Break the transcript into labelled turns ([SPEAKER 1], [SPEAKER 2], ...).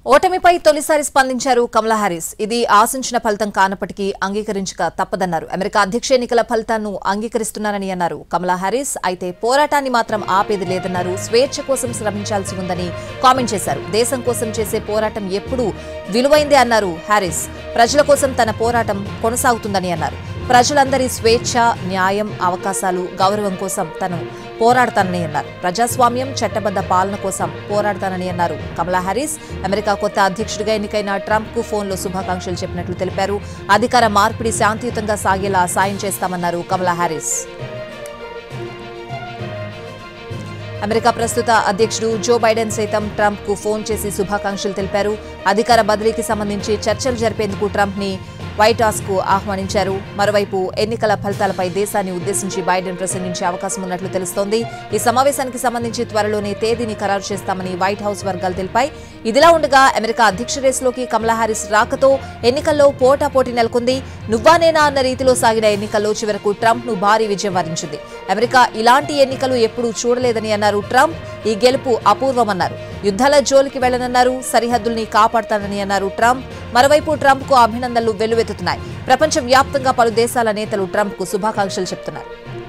[SPEAKER 1] ఓటమిపై తొలిసారి స్పందించారు కమలా హారిస్. ఇది ఆశించిన ఫలితం కానప్పటికీ అంగీకరించక తప్పదన్నారు. అమెరికా అధ్యక్ష ఎన్నికల ఫలితాలను అంగీకరిస్తున్నారని అన్నారు కమలా హారిస్. అయితే పోరాటాన్ని మాత్రం ఆపేది లేదన్నారు. స్వేచ్ఛ కోసం శ్రమించాల్సి ఉందని కామెంట్ చేశారు. దేశం కోసం చేసే పోరాటం ఎప్పుడూ విలువైందే అన్నారు హారిస్. ప్రజల కోసం తన పోరాటం కొనసాగుతుందని అన్నారు. ప్రజలందరి స్వేచ్ఛ, న్యాయం, అవకాశాలు, గౌరవం కోసం తను పోరాడతానని అన్నారు. ప్రజాస్వామ్యం, చట్టబద్ధ పాలన కోసం పోరాడతానని అన్నారు కమలా హారిస్. అమెరికా కొత్త అధ్యక్షుడిగా ఎన్నికైన ట్రంప్ కు ఫోన్లో శుభాకాంక్షలు చెప్పినట్లు తెలిపారు. అధికార మార్పిడి శాంతియుతంగా సాగేలా సాయం చేస్తామన్నారు కమలా హారిస్. అమెరికా ప్రస్తుత అధ్యక్షుడు జో బైడెన్ సైతం ట్రంప్ కు ఫోన్ చేసి శుభాకాంక్షలు తెలిపారు. అధికార బదిలీకి సంబంధించి చర్చలు జరిపేందుకు ట్రంప్ ని వైట్ హౌస్ కు ఆహ్వానించారు. మరోవైపు ఎన్నికల ఫలితాలపై దేశాన్ని ఉద్దేశించి బైడెన్ ప్రసంగించే అవకాశం ఉన్నట్లు తెలుస్తోంది. ఈ సమావేశానికి సంబంధించి త్వరలోనే తేదీని ఖరారు చేస్తామని వైట్ హౌస్ వర్గాలు తెలిపాయి. ఇదిలా ఉండగా అమెరికా అధ్యక్ష రేసులోకి కమలా హారిస్ రాకతో ఎన్నికల్లో పోటాపోటీ నెలకొంది. నువ్వా నేనా అన్న రీతిలో సాగిన ఎన్నికల్లో చివరకు ట్రంప్ ను భారీ విజయం వరించింది. అమెరికా ఇలాంటి ఎన్నికలు ఎప్పుడూ చూడలేదని అన్నారు ట్రంప్. ఈ గెలుపు అపూర్వమన్నారు. యుద్ధాల జోలికి వెళ్లనన్నారు. సరిహద్దుల్ని కాపాడతానని అన్నారు ట్రంప్. మరోవైపు ట్రంప్ కు అభినందనలు వెల్లువెత్తుతున్నాయి. ప్రపంచ వ్యాప్తంగా పలు దేశాల నేతలు ట్రంప్ కు శుభాకాంక్షలు చెప్తున్నారు.